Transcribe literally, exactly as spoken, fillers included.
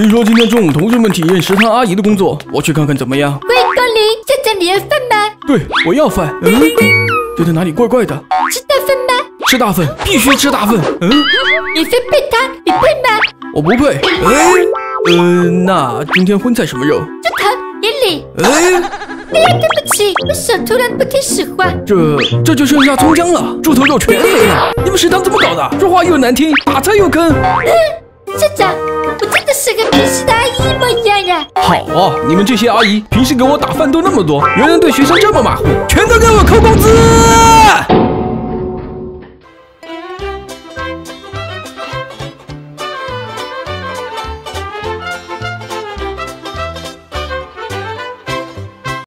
听说今天中午同学们体验食堂阿姨的工作，我去看看怎么样。 欢迎光临，校长你要饭吗？ 对，我要饭。嗯，觉得哪里怪怪的？ 吃大份吗？ 吃大份，必须吃大份。嗯， 免费配汤，你配吗？ 我不配。哎，呃，那今天荤菜什么肉？ 猪头、年里。 哎。 哎呀，对不起，我手突然不听使唤。 这这就剩下葱姜了，猪头肉全没了。你们食堂怎么搞的？说话又难听，打菜又坑。 嗯，校长，我真的是跟平时的阿姨一模一样呀。 好啊，你们这些阿姨平时给我打饭都那么多，原来对学生这么马虎，全都给我扣工资。